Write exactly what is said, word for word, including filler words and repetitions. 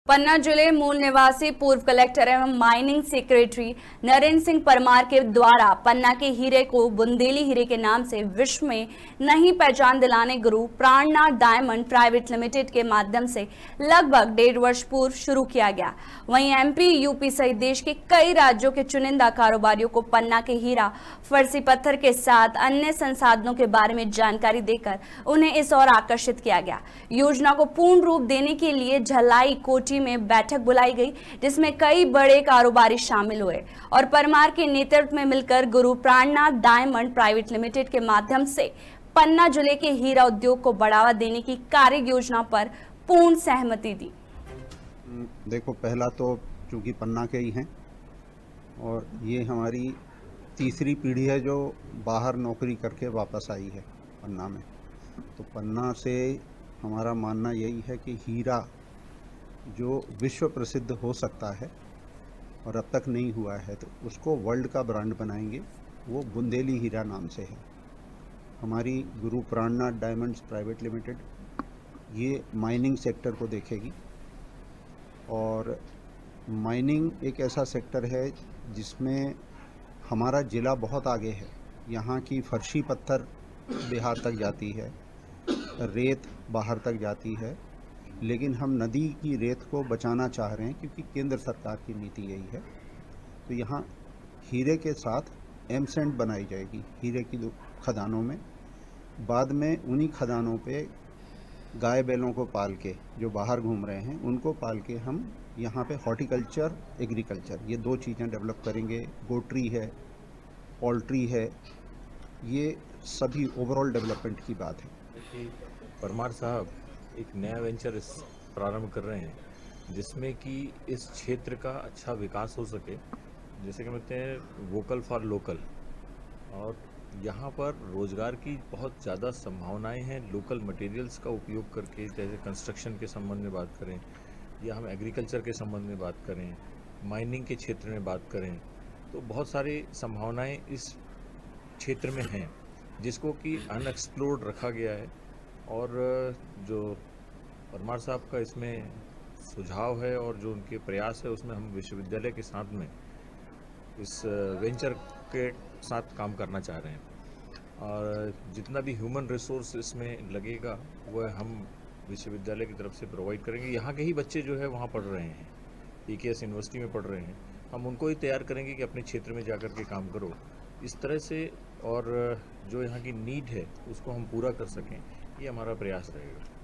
पन्ना जिले मूल निवासी पूर्व कलेक्टर एवं माइनिंग सेक्रेटरी नरेंद्र सिंह परमार के द्वारा पन्ना के हीरे को बुंदेली हीरे के नाम से विश्व में नई पहचान दिलाने गुरु प्राणनाथ डायमंड प्राइवेट लिमिटेड के माध्यम से लगभग डेढ़ वर्ष पूर्व शुरू किया गया। वहीं एमपी, यूपी सहित देश के कई राज्यों के चुनिंदा कारोबारियों को पन्ना के हीरा, फर्सी पत्थर के साथ अन्य संसाधनों के बारे में जानकारी देकर उन्हें इस ओर आकर्षित किया गया। योजना को पूर्ण रूप देने के लिए झलाई कोठी में बैठक बुलाई गई, जिसमें कई बड़े कारोबारी शामिल हुए और परमार के नेतृत्व में मिलकर गुरु प्राणनाथ डायमंड प्राइवेट लिमिटेड के माध्यम से पन्ना जिले के हीरा उद्योग को बढ़ावा देने की कार्य योजना पर पूर्ण सहमति दी। देखो, पहला तो चूंकि पन्ना के ही हैं और ये हमारी तीसरी पीढ़ी है जो बाहर नौकरी करके वापस आई है पन्ना में। तो पन्ना से हमारा मानना यही है कि हीरा जो विश्व प्रसिद्ध हो सकता है और अब तक नहीं हुआ है, तो उसको वर्ल्ड का ब्रांड बनाएंगे। वो बुंदेली हीरा नाम से है। हमारी Guru Prannath Diamonds Private Limited ये माइनिंग सेक्टर को देखेगी और माइनिंग एक ऐसा सेक्टर है जिसमें हमारा ज़िला बहुत आगे है। यहाँ की फर्शी पत्थर बिहार तक जाती है, रेत बाहर तक जाती है, लेकिन हम नदी की रेत को बचाना चाह रहे हैं क्योंकि केंद्र सरकार की नीति यही है। तो यहाँ हीरे के साथ एमसेंट बनाई जाएगी हीरे की खदानों में। बाद में उन्हीं खदानों पे गाय बैलों को पाल के जो बाहर घूम रहे हैं उनको पाल के हम यहाँ पे हॉर्टिकल्चर, एग्रीकल्चर, ये दो चीज़ें डेवलप करेंगे। गोट्री है, पोल्ट्री है, ये सभी ओवरऑल डेवलपमेंट की बात है। परमार साहब एक नया वेंचर प्रारंभ कर रहे हैं जिसमें कि इस क्षेत्र का अच्छा विकास हो सके। जैसे कि कहते हैं वोकल फॉर लोकल, और यहाँ पर रोजगार की बहुत ज़्यादा संभावनाएं हैं। लोकल मटेरियल्स का उपयोग करके, जैसे कंस्ट्रक्शन के संबंध में बात करें या हम एग्रीकल्चर के संबंध में बात करें, माइनिंग के क्षेत्र में बात करें, तो बहुत सारी संभावनाएं इस क्षेत्र में हैं जिसको कि अनएक्सप्लोर्ड रखा गया है। और जो परमार साहब का इसमें सुझाव है और जो उनके प्रयास है, उसमें हम विश्वविद्यालय के साथ में इस वेंचर के साथ काम करना चाह रहे हैं। और जितना भी ह्यूमन रिसोर्स इसमें लगेगा वह हम विश्वविद्यालय की तरफ से प्रोवाइड करेंगे। यहाँ के ही बच्चे जो है वहाँ पढ़ रहे हैं, पीकेएस यूनिवर्सिटी में पढ़ रहे हैं, हम उनको ही तैयार करेंगे कि अपने क्षेत्र में जाकर के काम करो इस तरह से, और जो यहाँ की नीड है उसको हम पूरा कर सकें, ये हमारा प्रयास रहेगा।